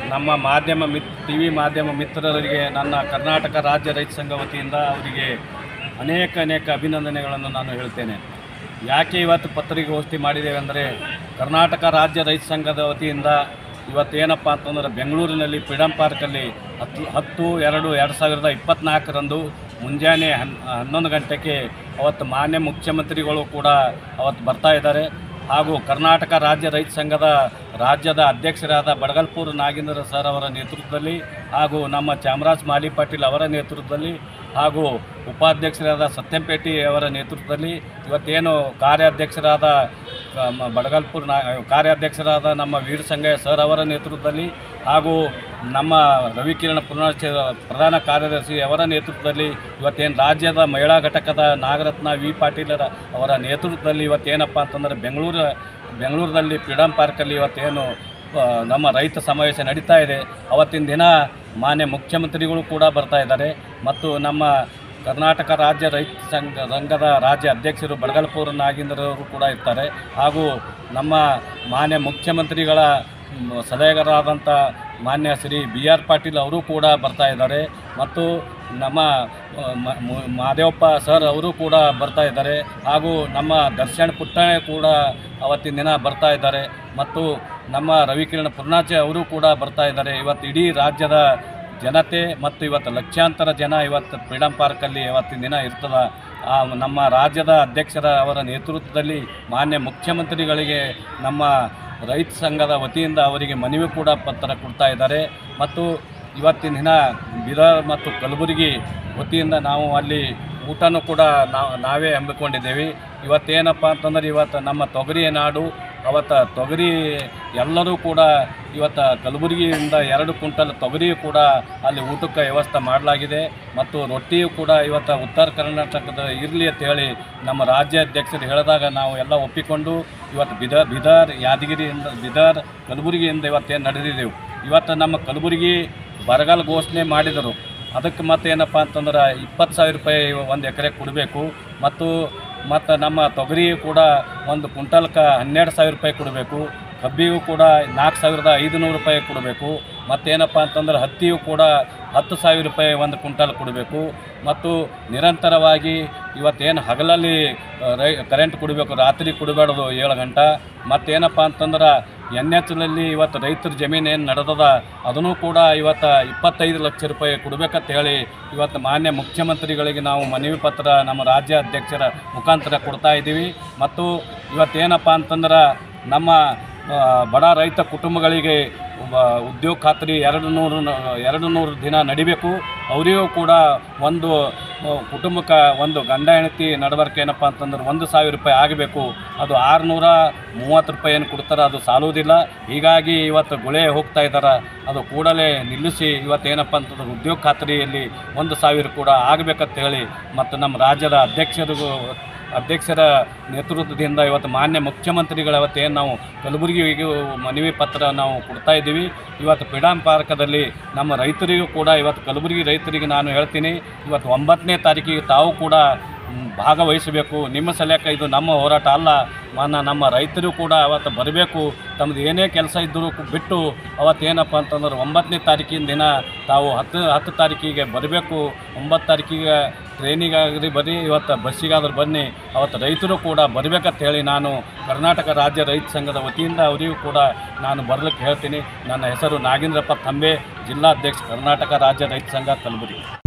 ನಮ್ಮ ಮಾಧ್ಯಮ ಟಿವಿ ಮಾಧ್ಯಮ ಮಿತ್ರರಿಗೆ ನನ್ನ ಕರ್ನಾಟಕ ರಾಜ್ಯ ರೈತ ಸಂಘ ವತಿಯಿಂದ ಅವರಿಗೆ ಅನೇಕ ಅಭಿನಂದನೆಗಳನ್ನು ನಾನು ಹೇಳ್ತೇನೆ. ಯಾಕೆ ಇವತ್ತು ಪತ್ರಿಕಾಗೋಷ್ಠಿ ಮಾಡಿದ್ದೇವೆ ಅಂದರೆ, ಕರ್ನಾಟಕ ರಾಜ್ಯ ರೈತ ಸಂಘದ ವತಿಯಿಂದ ಇವತ್ತೇನಪ್ಪ ಅಂತಂದರೆ ಬೆಂಗಳೂರಿನಲ್ಲಿ ಫ್ರೀಡಮ್ ಪಾರ್ಕಲ್ಲಿ 10/2/2024 ಮುಂಜಾನೆ 11 ಗಂಟೆಗೆ ಅವತ್ತು ಮಾನ್ಯ ಮುಖ್ಯಮಂತ್ರಿಗಳು ಕೂಡ ಅವತ್ತು ಬರ್ತಾ ಇದ್ದಾರೆ. ಹಾಗೂ ಕರ್ನಾಟಕ ರಾಜ್ಯ ರೈತ ಸಂಘದ ರಾಜ್ಯದ ಅಧ್ಯಕ್ಷರಾದ ಬಡಗಲ್ಪುರ ನಾಗೇಂದ್ರ ಸರ್ ಅವರ ನೇತೃತ್ವದಲ್ಲಿ, ಹಾಗೂ ನಮ್ಮ ಚಾಮರಾಜ್ ಮಾಲಿ ಪಾಟೀಲ್ ಅವರ ನೇತೃತ್ವದಲ್ಲಿ, ಹಾಗೂ ಉಪಾಧ್ಯಕ್ಷರಾದ ಸತ್ಯಂಪೇಟೆ ಅವರ ನೇತೃತ್ವದಲ್ಲಿ ಇವತ್ತೇನು ಕಾರ್ಯಾಧ್ಯಕ್ಷರಾದ ಕಾರ್ಯಾಧ್ಯಕ್ಷರಾದ ನಮ್ಮ ವೀರ ಸಂಗಯ್ಯ ಸರ್ ಅವರ ನೇತೃತ್ವದಲ್ಲಿ, ಹಾಗೂ ನಮ್ಮ ರವಿಕಿರಣ ಪ್ರಧಾನ ಕಾರ್ಯದರ್ಶಿ ಅವರ ನೇತೃತ್ವದಲ್ಲಿ ಇವತ್ತೇನು ರಾಜ್ಯದ ಮಹಿಳಾ ಘಟಕದ ನಾಗರತ್ನ ವಿ ಪಾಟೀಲರ ಅವರ ನೇತೃತ್ವದಲ್ಲಿ ಇವತ್ತೇನಪ್ಪ ಅಂತಂದರೆ ಬೆಂಗಳೂರಿನಲ್ಲಿ ಫ್ರೀಡಮ್ ಪಾರ್ಕಲ್ಲಿ ಇವತ್ತೇನು ನಮ್ಮ ರೈತ ಸಮಾವೇಶ ನಡೀತಾ ಇದೆ. ಅವತ್ತಿನ ದಿನ ಮಾನ್ಯ ಮುಖ್ಯಮಂತ್ರಿಗಳು ಕೂಡ ಬರ್ತಾ ಇದ್ದಾರೆ ಮತ್ತು ನಮ್ಮ ಕರ್ನಾಟಕ ರಾಜ್ಯ ರೈತ ಸಂಘದ ರಾಜ್ಯ ಅಧ್ಯಕ್ಷರು ಬಡಗಲ್ಪುರ ನಾಗೇಂದ್ರವರು ಕೂಡ ಇರ್ತಾರೆ. ಹಾಗೂ ನಮ್ಮ ಮಾನ್ಯ ಮುಖ್ಯಮಂತ್ರಿಗಳ ಸಲಹೆಗಾರರಾದಂಥ ಮಾನ್ಯ ಶ್ರೀ BR ಪಾಟೀಲ್ ಅವರು ಕೂಡ ಬರ್ತಾ ಇದ್ದಾರೆ ಮತ್ತು ನಮ್ಮ ಮಾದೇವಪ್ಪ ಸರ್ ಅವರು ಕೂಡ ಬರ್ತಾ ಇದ್ದಾರೆ. ಹಾಗೂ ನಮ್ಮ ದರ್ಶನ್ ಪುಟ್ಟಣ್ಣ ಕೂಡ ಅವತ್ತಿನ ದಿನ ಬರ್ತಾ ಇದ್ದಾರೆ ಮತ್ತು ನಮ್ಮ ರವಿಕಿರಣ ಪುರ್ಣಾಚೆ ಅವರು ಕೂಡ ಬರ್ತಾ ಇದ್ದಾರೆ. ಇವತ್ತು ಇಡೀ ರಾಜ್ಯದ ಜನತೆ ಮತ್ತು ಇವತ್ತು ಲಕ್ಷಾಂತರ ಜನ ಇವತ್ತು ಫ್ರೀಡಮ್ ಪಾರ್ಕಲ್ಲಿ ಇವತ್ತಿನ ದಿನ ಇರ್ತದೆ. ನಮ್ಮ ರಾಜ್ಯದ ಅಧ್ಯಕ್ಷರ ಅವರ ನೇತೃತ್ವದಲ್ಲಿ ಮಾನ್ಯ ಮುಖ್ಯಮಂತ್ರಿಗಳಿಗೆ ನಮ್ಮ ರೈತ ಸಂಘದ ವತಿಯಿಂದ ಅವರಿಗೆ ಮನವಿ ಕೂಡ ಪತ್ರ ಕೊಡ್ತಾ ಇದ್ದಾರೆ ಮತ್ತು ಇವತ್ತಿನ ದಿನ ಬೀದರ್ ಮತ್ತು ಕಲಬುರಗಿ ವತಿಯಿಂದ ನಾವು ಅಲ್ಲಿ ಊಟನೂ ಕೂಡ ನಾವೇ ಹಮ್ಮಿಕೊಂಡಿದ್ದೇವೆ. ಇವತ್ತೇನಪ್ಪ ಅಂತಂದರೆ ಇವತ್ತು ನಮ್ಮ ತೊಗರಿಯ ನಾಡು, ಅವತ್ತು ತೊಗರಿ ಎಲ್ಲರೂ ಕೂಡ ಇವತ್ತು ಕಲಬುರಗಿಯಿಂದ 2 ಕ್ವಿಂಟಲ್ ತೊಗರಿಯೂ ಕೂಡ ಅಲ್ಲಿ ಊಟಕ್ಕೆ ವ್ಯವಸ್ಥೆ ಮಾಡಲಾಗಿದೆ ಮತ್ತು ರೊಟ್ಟಿಯೂ ಕೂಡ ಇವತ್ತು ಉತ್ತರ ಕರ್ನಾಟಕದ ಇರಲಿ ಅಂತೇಳಿ ನಮ್ಮ ರಾಜ್ಯಾಧ್ಯಕ್ಷರು ಹೇಳಿದಾಗ ನಾವು ಎಲ್ಲ ಒಪ್ಪಿಕೊಂಡು ಇವತ್ತು ಬೀದರ್ ಯಾದಗಿರಿಯಿಂದ ಬೀದರ್ ಕಲಬುರಗಿಯಿಂದ ಇವತ್ತೇನು ನಡೆದಿದ್ದೆವು. ಇವತ್ತು ನಮ್ಮ ಕಲಬುರಗಿ ಬರಗಾಲ ಘೋಷಣೆ ಮಾಡಿದರು. ಅದಕ್ಕೆ ಮತ್ತೇನಪ್ಪ ಅಂತಂದ್ರೆ 20,000 ರೂಪಾಯಿ 1 ಎಕರೆ ಕೊಡಬೇಕು ಮತ್ತು ನಮ್ಮ ತೊಗರಿ ಕೂಡ 1 ಕ್ವಿಂಟಲ್ಗೆ 12,000 ರೂಪಾಯಿ ಕೊಡಬೇಕು. ಕಬ್ಬಿಗೂ ಕೂಡ 4,500 ರೂಪಾಯಿ ಕೊಡಬೇಕು. ಮತ್ತೇನಪ್ಪ ಅಂತಂದ್ರೆ ಹತ್ತಿಯೂ ಕೂಡ 10,000 ರೂಪಾಯಿ 1 ಕ್ವಿಂಟಲ್ ಕೊಡಬೇಕು ಮತ್ತು ನಿರಂತರವಾಗಿ ಇವತ್ತೇನು ಹಗಲಲ್ಲಿ ಕರೆಂಟ್ ಕೊಡಬೇಕು, ರಾತ್ರಿ ಕೊಡಬಾರ್ದು 7 ಗಂಟೆ. ಮತ್ತೇನಪ್ಪ ಅಂತಂದ್ರೆ NHನಲ್ಲಿ ಇವತ್ತು ರೈತರ ಜಮೀನು ಏನು ನಡೆದದ ಅದನ್ನು ಕೂಡ ಇವತ್ತು 25 ಲಕ್ಷ ರೂಪಾಯಿ ಕೊಡಬೇಕಂತ ಹೇಳಿ ಇವತ್ತು ಮಾನ್ಯ ಮುಖ್ಯಮಂತ್ರಿಗಳಿಗೆ ನಾವು ಮನವಿ ಪತ್ರ ನಮ್ಮ ರಾಜ್ಯ ಅಧ್ಯಕ್ಷರ ಮುಖಾಂತರ ಕೊಡ್ತಾ ಇದ್ದೀವಿ. ಮತ್ತು ಇವತ್ತೇನಪ್ಪ ಅಂತಂದ್ರೆ ನಮ್ಮ ಬಡ ರೈತ ಕುಟುಂಬಗಳಿಗೆ ಉದ್ಯೋಗ ಖಾತ್ರಿ 200 ದಿನ ನಡಿಬೇಕು. ಅವರಿಗೂ ಕೂಡ ಒಂದು ಕುಟುಂಬಕ್ಕೆ ಒಂದು ಗಂಡ ಹೆಂಡತಿ ನಡವರ್ಕೆ ಏನಪ್ಪ ಅಂತಂದ್ರೆ 1,000 ರೂಪಾಯಿ ಆಗಬೇಕು. ಅದು 630 ರೂಪಾಯಿ ಏನು ಕೊಡ್ತಾರೆ, ಅದು ಸಾಲುವುದಿಲ್ಲ. ಹೀಗಾಗಿ ಇವತ್ತು ಗುಳೆ ಹೋಗ್ತಾ ಇದ್ದಾರೆ. ಅದು ಕೂಡಲೇ ನಿಲ್ಲಿಸಿ ಇವತ್ತೇನಪ್ಪ ಅಂತಂದ್ರೆ ಉದ್ಯೋಗ ಖಾತ್ರಿಯಲ್ಲಿ 1,000 ಕೂಡ ಆಗಬೇಕಂತ ಹೇಳಿ ಮತ್ತು ನಮ್ಮ ರಾಜ್ಯದ ಅಧ್ಯಕ್ಷರ ನೇತೃತ್ವದಿಂದ ಇವತ್ತು ಮಾನ್ಯ ಮುಖ್ಯಮಂತ್ರಿಗಳ ಅವತ್ತೇನು ನಾವು ಕಲಬುರಗಿಗೂ ಮನವಿ ಪತ್ರ ನಾವು ಕೊಡ್ತಾ ಇದ್ದೀವಿ. ಇವತ್ತು ಫ್ರೀಡಮ್ ಪಾರ್ಕದಲ್ಲಿ ನಮ್ಮ ರೈತರಿಗೂ ಕೂಡ ಇವತ್ತು ಕಲಬುರಗಿ ರೈತರಿಗೆ ನಾನು ಹೇಳ್ತೀನಿ, ಇವತ್ತು 9ನೇ ತಾರೀಕಿಗೆ ತಾವು ಕೂಡ ಭಾಗವಹಿಸಬೇಕು. ನಿಮ್ಮ ಸಲಹೆ ಇದು ನಮ್ಮ ಹೋರಾಟ ಅಲ್ಲ, ನಮ್ಮ ರೈತರು ಕೂಡ ಅವತ್ತು ಬರಬೇಕು. ತಮ್ಮದು ಏನೇ ಕೆಲಸ ಇದ್ದರೂ ಬಿಟ್ಟು ಅವತ್ತೇನಪ್ಪ ಅಂತಂದ್ರೆ 9ನೇ ತಾರೀಕಿನ ದಿನ ತಾವು 10 ತಾರೀಕಿಗೆ ಬರಬೇಕು. 9 ತಾರೀಕಿಗೆ ಟ್ರೈನಿಗಾಗ್ರಿ ಬರ್ರಿ, ಇವತ್ತು ಬಸ್ಸಿಗಾದ್ರೂ ಬನ್ನಿ. ಅವತ್ತು ರೈತರು ಕೂಡ ಬರಬೇಕಂತ ಹೇಳಿ ನಾನು ಕರ್ನಾಟಕ ರಾಜ್ಯ ರೈತ ಸಂಘದ ವತಿಯಿಂದ ಅವರಿಗೂ ಕೂಡ ನಾನು ಬರಲಿಕ್ಕೆ ಹೇಳ್ತೀನಿ. ನನ್ನ ಹೆಸರು ನಾಗೇಂದ್ರಪ್ಪ ತಂಬೆ, ಜಿಲ್ಲಾಧ್ಯಕ್ಷ ಕರ್ನಾಟಕ ರಾಜ್ಯ ರೈತ ಸಂಘ ಕಲಬುರಗಿ.